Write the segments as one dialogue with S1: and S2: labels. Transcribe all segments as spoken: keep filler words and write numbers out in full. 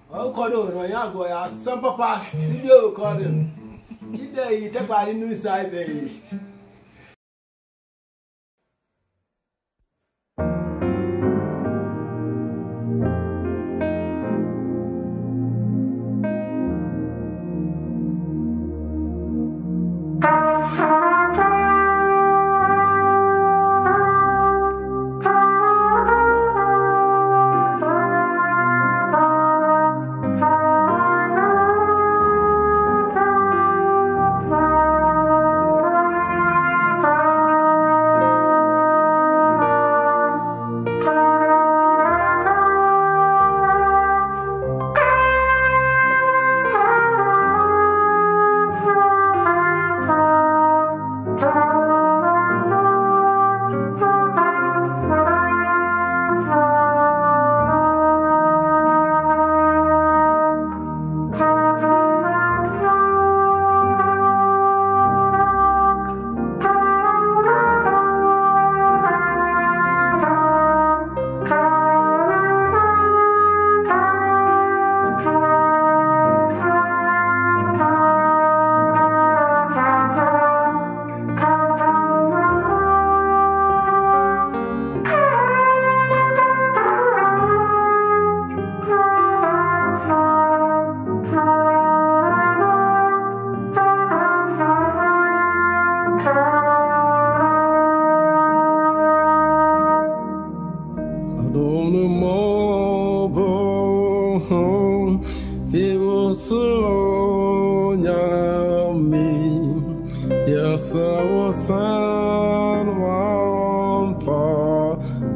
S1: Oh, Codo, no, young boy, some papa, see you, Codo. Today, you take by the new side there. Yes, I was one for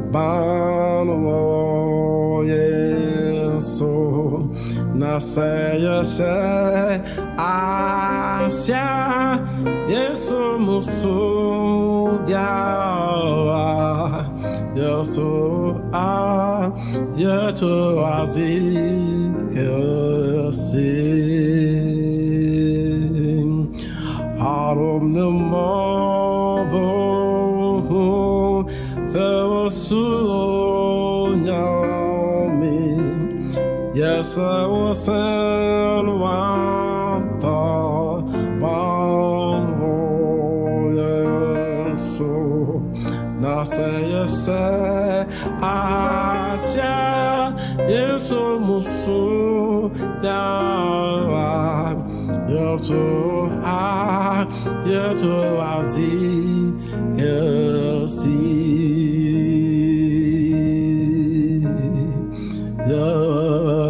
S1: Banwo, yes, so now say, yes, I shall, yes, so yeah, yes, so I, yes, so I see. Adom the Mborohunu, there so me. Yes, I was in one thought, yes, so now say, yes, I shall, yes, so yeah. You're so high, you're so easy to see. You're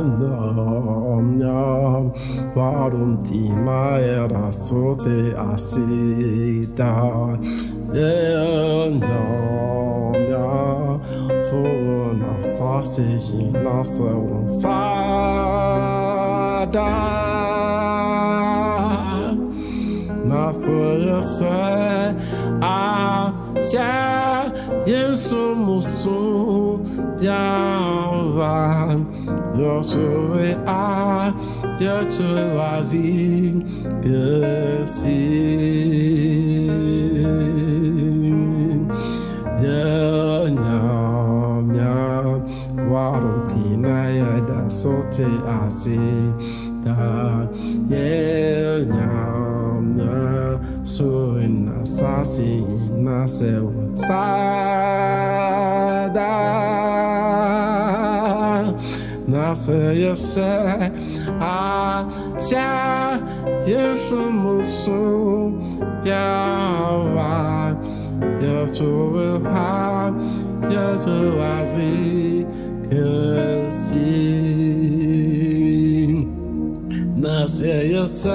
S1: not Warum die Meier so te asida. You're not so na sausage na so sada. So you say, I shall, you so musu, ya, you're so I, you're so easy, you see, yeah, yeah, warum tina ya da so te asida, yeah, yeah. So in a sassy nase sada nase yes I shall yes musu yawa yes will have yes as he can see nase yes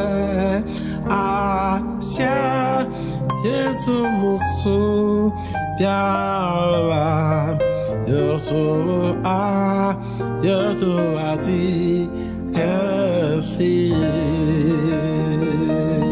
S1: I shall, yes, musu, piara, yes, ah, yes, I see,